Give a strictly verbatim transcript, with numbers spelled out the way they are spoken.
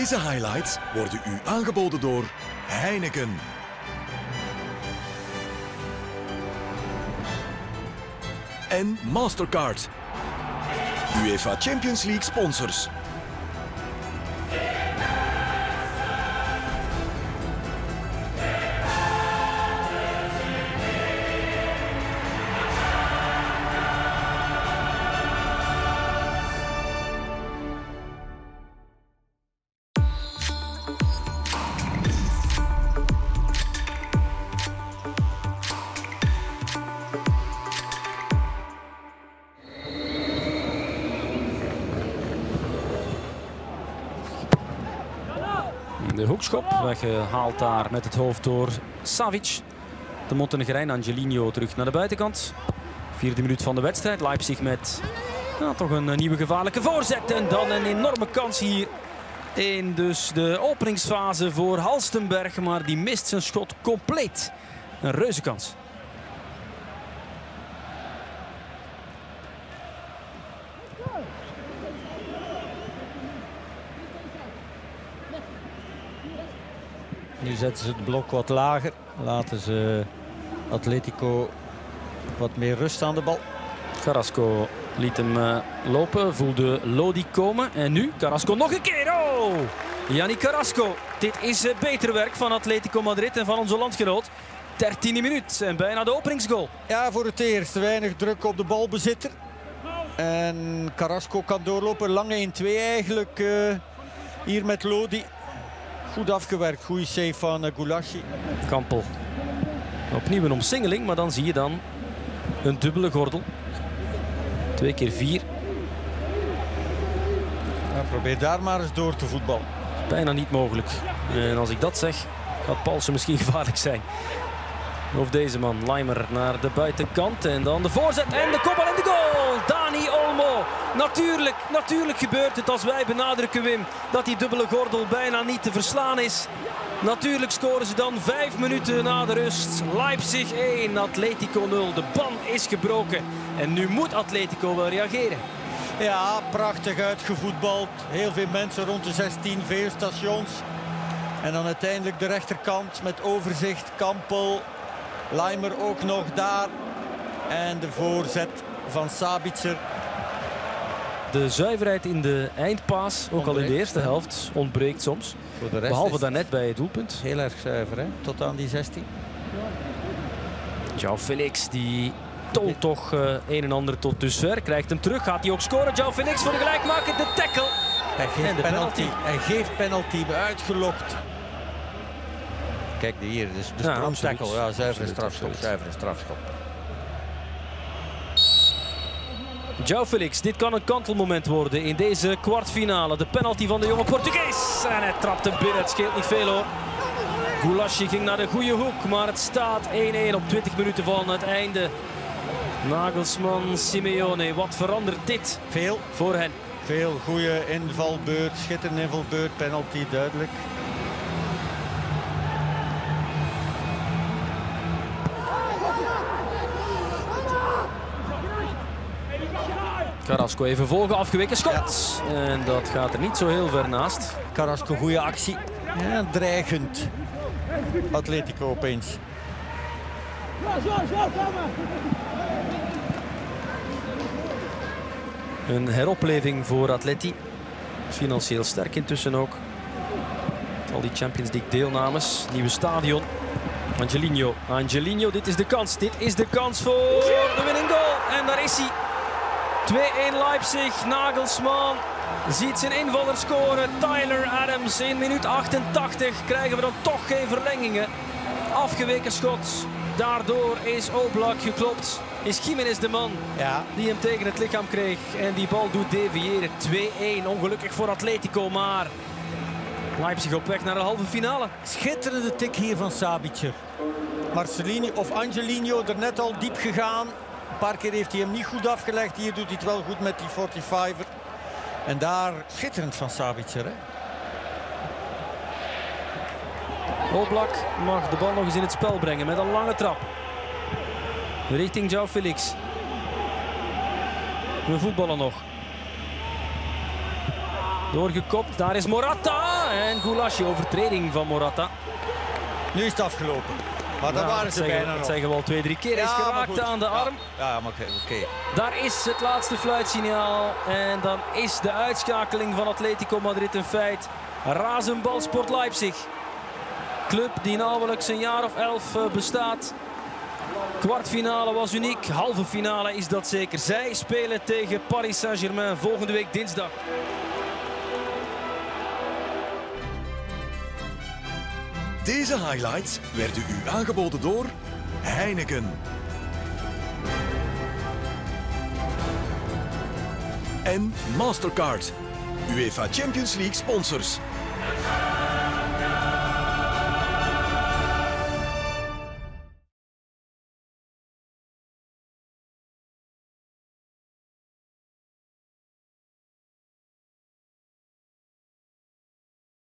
Deze highlights worden u aangeboden door Heineken. En Mastercard. UEFA Champions League sponsors. De hoekschop weggehaald daar met het hoofd door Savic. De Montenegrijn Angelino terug naar de buitenkant. Vierde minuut van de wedstrijd. Leipzig met nou, toch een nieuwe gevaarlijke voorzet. En dan een enorme kans hier in dus de openingsfase voor Halstenberg. Maar die mist zijn schot compleet. Een reuze kans. Nu zetten ze het blok wat lager. Laten ze Atletico wat meer rust aan de bal. Carrasco liet hem uh, lopen, voelde Lodi komen. En nu Carrasco nog een keer. Oh! Yannick Carrasco. Dit is uh, beter werk van Atletico Madrid en van onze landgenoot. dertiende minuut en bijna de openingsgoal. Ja, voor het eerst weinig druk op de balbezitter. En Carrasco kan doorlopen. Lange één twee eigenlijk uh, hier met Lodi. Goed afgewerkt, goede save van uh, Goulassi. Kampel. Opnieuw een omsingeling, maar dan zie je dan een dubbele gordel. Twee keer vier. Ja, probeer daar maar eens door te voetballen. Bijna niet mogelijk. En als ik dat zeg, gaat Paulsen misschien gevaarlijk zijn. Of deze man, Laimer naar de buitenkant. En dan de voorzet en de kopbal en de goal. Dani Olmo. Natuurlijk, natuurlijk gebeurt het als wij benadrukken, Wim, dat die dubbele gordel bijna niet te verslaan is. Natuurlijk scoren ze dan vijf minuten na de rust. Leipzig één, Atletico nul. De ban is gebroken. En nu moet Atletico wel reageren. Ja, prachtig uitgevoetbald. Heel veel mensen rond de zestien, veel stations. En dan uiteindelijk de rechterkant met overzicht. Kampel, Laimer ook nog daar. En de voorzet van Sabitzer. De zuiverheid in de eindpaas, ook ontbreekt, al in de eerste helft, ontbreekt soms. Voor de rest behalve daarnet bij het doelpunt. Heel erg zuiver, hè? Tot aan die zestien. João Felix die toont toch uh, een en ander tot dusver. Krijgt hem terug, gaat hij ook scoren. João Felix voor de gelijkmaker, de tackle. Hij geeft en de penalty. penalty. Hij geeft penalty, uitgelokt. Kijk hier, dus de ja, tackle. Ja, zuivere strafschop, absoluut. zuivere strafschop. João Felix, dit kan een kantelmoment worden in deze kwartfinale. De penalty van de jonge Portugees. En hij trapt hem binnen, het scheelt niet veel hoor. Goulassi ging naar de goede hoek, maar het staat één één op twintig minuten van het einde. Nagelsman, Simeone, wat verandert dit Veel voor hen? Veel goede invalbeurt, schitterende invalbeurt, penalty duidelijk. Carrasco even volgen, afgeweken schot. Ja. En dat gaat er niet zo heel ver naast. Carrasco, goede actie. Ja, dreigend. Atletico opeens. Een heropleving voor Atleti. Financieel sterk intussen ook. Al die Champions League deelnames. Nieuwe stadion. Angelino. Angelino, dit is de kans. Dit is de kans voor de winning goal. En daar is hij. twee één Leipzig. Nagelsman ziet zijn invaller scoren. Tyler Adams in minuut achtentachtig. Krijgen we dan toch geen verlengingen. Afgeweken schot. Daardoor is Oblak geklopt. Is Gimenez de man ja. die hem tegen het lichaam kreeg. En die bal doet deviëren. twee één. Ongelukkig voor Atletico. Maar Leipzig op weg naar de halve finale. Schitterende tik hier van Sabitzer. Marcelini of Angelino er net al diep gegaan. Een paar keer heeft hij hem niet goed afgelegd. Hier doet hij het wel goed met die forty-fiver. En daar schitterend van Sabitzer. Hè? Oblak mag de bal nog eens in het spel brengen met een lange trap. Richting João Felix. We voetballen nog. Doorgekopt, daar is Morata. en Goulasje, overtreding van Morata. Nu is het afgelopen. Maar daar Ja, waren dat ze zeggen, bijna dat nog. zeggen we al twee, drie keer. Hij is Ja, maar geraakt goed. aan de Ja. arm. Ja, maar oké. oké. Daar is het laatste fluitsignaal. En dan is de uitschakeling van Atletico Madrid een feit. Rasenballsport Leipzig. Club die nauwelijks een jaar of elf uh, bestaat. Kwartfinale was uniek. Halve finale is dat zeker. Zij spelen tegen Paris Saint-Germain volgende week dinsdag. Deze highlights werden u aangeboden door Heineken. En Mastercard, UEFA Champions League sponsors.